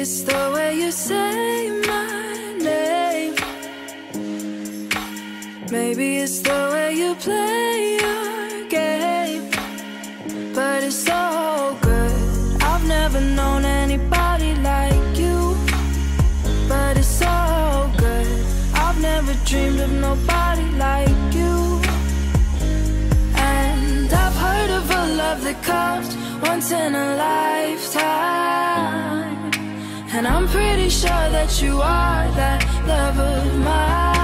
it's the way you say my name. Maybe it's the way you play your game. But it's so good. I've never known anybody like you. But it's so good. I've never dreamed of nobody like you. And I've heard of a love that comes once in a lifetime, and I'm pretty sure that you are that love of mine.